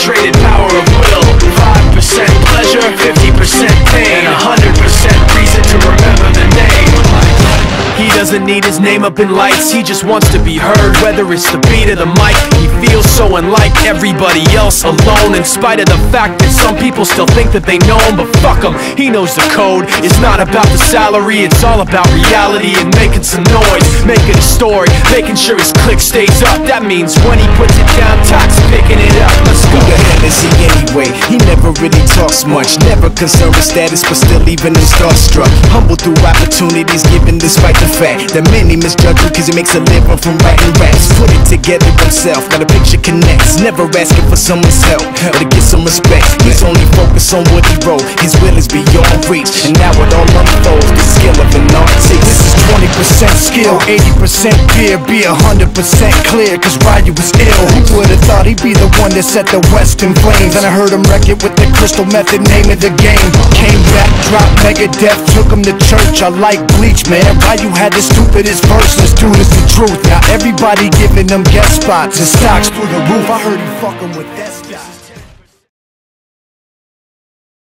concentrated power of will. 5% pleasure, 50% pain, and 100% reason to remember the name. He doesn't need his name up in lights, he just wants to be heard. Whether it's the beat or the mic, he feels so unlike everybody else, alone. In spite of the fact that some people still think that they know him, but fuck him, he knows the code. It's not about the salary, it's all about reality and making some noise, making a story, making sure his click stays up. That means when he puts it down, Tox picking it up. Let's go. Who the hell is he anyway? He never really talks much, never concerned with status, but still leaving him starstruck. Humble through opportunities given despite the fact that many misjudge him cause he makes a living from writing raps. Put it together himself, got a picture connects, never asking for someone's help or to get some respect. He's only focused on what he wrote, his will is beyond reach, and now it all unfolds, the skill of an artist. This is 20% skill, 80% fear, be 100% clear, cause Ryu was ill. Who would've thought he'd be the one that set the West in flames? And I heard him wreck it with the Crystal Method, name of the game. Came back, dropped Megadeth, took him to church. I like Bleach, man, Ryu had the stupidest verse, this dude is the truth. Now everybody giving them guest spots and stocks through the roof. I heard he fucking with that guy.